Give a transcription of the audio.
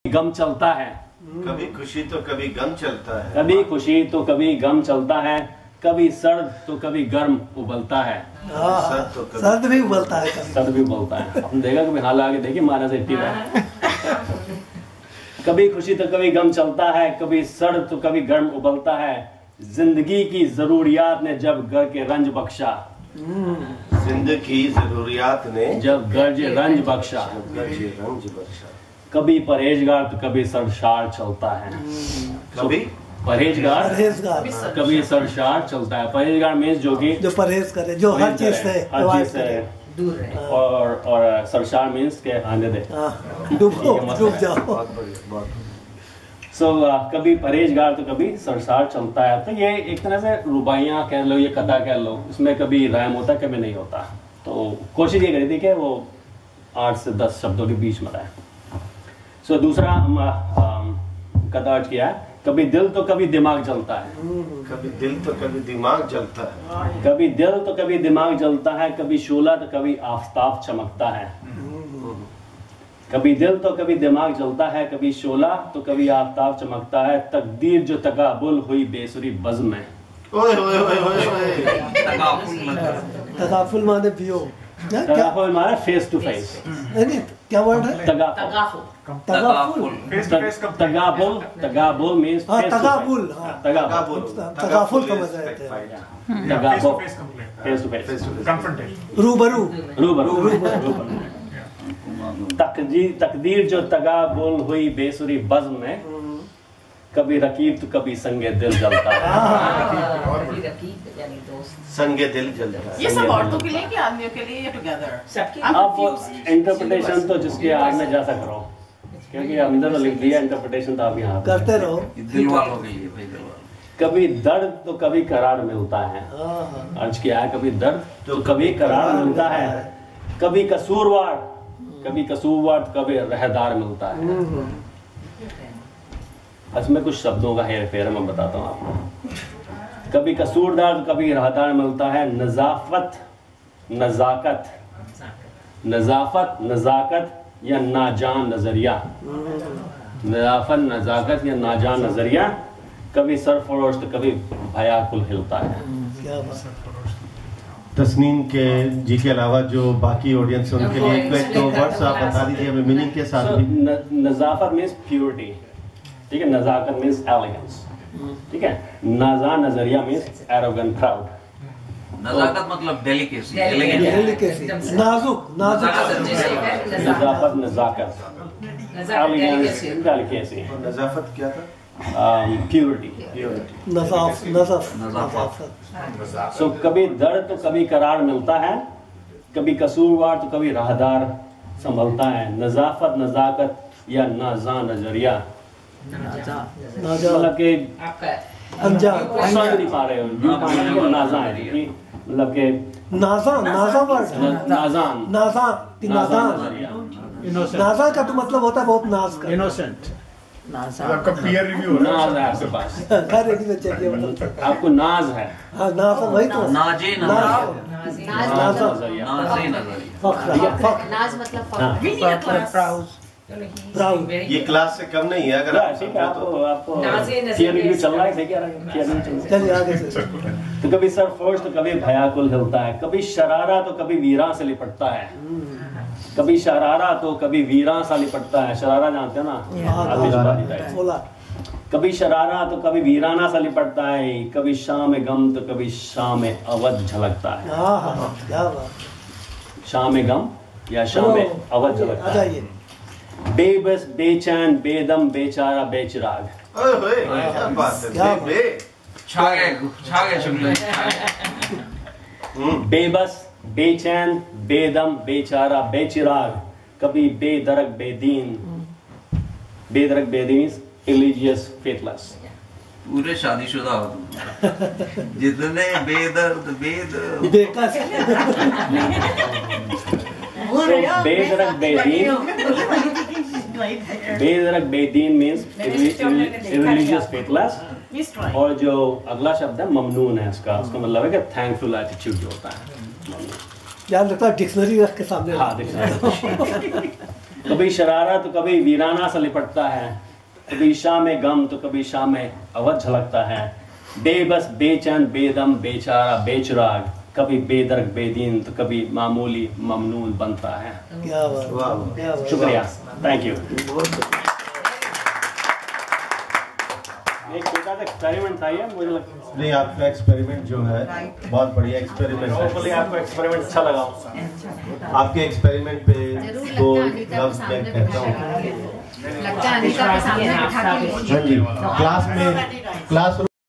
गम चलता है, कभी खुशी तो कभी गम चलता है, कभी खुशी तो कभी गम चलता है, कभी सर्द तो कभी गर्म उबलता है। सर्द भी उबलता है, सर्द भी उबलता है। आपने देखा कभी हाल आगे देखिए -80 है। कभी खुशी तो कभी गम चलता है, कभी सर्द तो कभी गर्म उबलता है। जिंदगी की जरूरियात ने जब घर के रंज बख्शा, जिंदगी की जरूरियात ने जब गर्ज रंज बख्शा, कभी परहेजगार तो कभी सरशार चलता है। कभी परहेजगार कभी सरशार चलता है। परहेजगार मीन्स जो परहेज करे, जो हर चीज से दूर रहे। और सरशार मीन्स के आने दे, डूब जाओ। कभी परहेजगार तो कभी सरशार चलता है। तो ये एक तरह से रुबाइयाँ कह लो, ये कथा कह लो, इसमें कभी रायम होता है कभी नहीं होता। तो कोशिश ये करी थी कि वो 8 से 10 शब्दों के बीच में रहे। दूसरा कथा अर्ज किया है, कभी दिल तो कभी दिमाग जलता है, कभी दिल तो कभी दिमाग जलता है, कभी दिल तो कभी दिमाग जलता है, कभी शोला तो कभी आफताब चमकता है। कभी दिल तो कभी दिमाग जलता है, कभी शोला तो कभी आफताब चमकता है। तकदीर जो तकाबुल हुई बेसुरी बज़्म में। तकाफुल माने पियो, तगाफुल माने फेस टू फेस। क्या वर्ड है? तगाफुल तगाफुल तगाबुल मींस तगाबुल तगाफुल का मजा है। तगाबुल फेस टू फेस, रूबरू। तकदीर जो तगाबुल हुई बेसुरी बज़्म में, कभी रकीब तो कभी संगे दिल जलता है। संगे दिल जलता है। ये सब औरतों के लिए कि आदमियों के लिए या टुगेदर? आप इंटरप्रिटेशन तो जिसके आग में जा सक रहो, क्योंकि हमने तो लिख दिया, इंटरप्रिटेशन तो आप यहाँ करते रहो। दिल वालों के लिए भाई, दिल वालों। कभी दर्द तो कभी करार मिलता है। अर्ज किया है, कभी दर्द तो कभी करार मिलता है, कभी कसूरवार तो कभी रहदार मिलता है। इसमें कुछ शब्दों का हेर फेर मैं बताता हूँ आपको। कभी कसूरदार तो कभी रहदार मिलता है। नजाफत नजाकत या नाजान नजरिया, नजाफत नजाकत या नाजान नजरिया, कभी सरफरोश तो कभी भयाकुल हिलता है। तस्नीम के जी के अलावा जो बाकी ऑडियंस है उनके लिए एक दो वर्ड्स आप बता दीजिए हमें मीनिंग के साथ। नजाफत मीन्स प्योरिटी, ठीक है। नजाकत मीन्स एलिगेंस, ठीक है। नाजा नजरिया मीन्स एरोगेंट प्राउड। नजाकत मतलब डेलिकेसी, नाजुक। नजाफत नजाकत, एलिगेंस डेलिकेसी। नजाफत क्या था? प्योरिटी। सो कभी दर्द तो कभी करार मिलता है, कभी कसूरवार तो कभी राहदार संभलता है। नजाफत नजाकत या नाजा नजरिया, मतलब कि समझ नहीं पा रहे हो, नाजा है मतलब के नाजा वर्ड, नाजा का तो मतलब होता है बहुत नाज का, इनोसेंट। आपका पीयर रिव्यू नाज है आपके पास, आपको नाज है। हाँ, नाज वही तो, नाजे प्राउड। ये क्लास से कम नहीं है, अगर आपको चल रहा है। चलिए आगे से। तो कभी सरफरोश तो कभी भयाकुल हिलता है, कभी शरारा तो कभी वीरा से लिपटता है। कभी शरारा तो कभी वीरा सा लिपटता है। शरारा जानते हैं ना, कभी शरारा तो कभी वीराना सा लिपटता है। कभी शाम गम तो कभी शाम अवध झलकता है। शाम गम या शाम अवध झलकता है। बेबस बेचैन बेदम बेचारा बेचिराग। बेबस बेचैन बेदम बेचारा बेचिराग, कभी बेदरक बेदीन रिलीजियस फेथलेस। पूरे शादीशुदा हो तुम, जितने बेदर्द बेकस। बेदरक बेदीन मीन्स रिलीजियस फेथलेस। और जो अगला शब्द है ममनून है, उसका मतलब है कि थैंकफुल एटीट्यूड जो होता है। याद रखता डिक्शनरी रख के सामने। हाँ, डिक्शनरी। कभी शरारा तो कभी वीराना सा लिपटता है, कभी शाम गम तो कभी शाम अवध झलकता है, बेबस बेचैन बेदम बेचारा बेचराग, कभी बेदर्ग बेदीन तो कभी मामूली ममनून बनता है। क्या बात, शुक्रिया, थैंक यू। एक छोटा सा एक्सपेरिमेंट था ये, मुझे लगता नहीं, आपका एक्सपेरिमेंट जो है बहुत बढ़िया एक्सपेरिमेंट है है। आपको एक्सपेरिमेंट अच्छा लगा। आपके एक्सपेरिमेंट पे दो लफ्ज मैं कहता हूँ। लगता है अनीता के सामने बिठा के हाँ जी, क्लास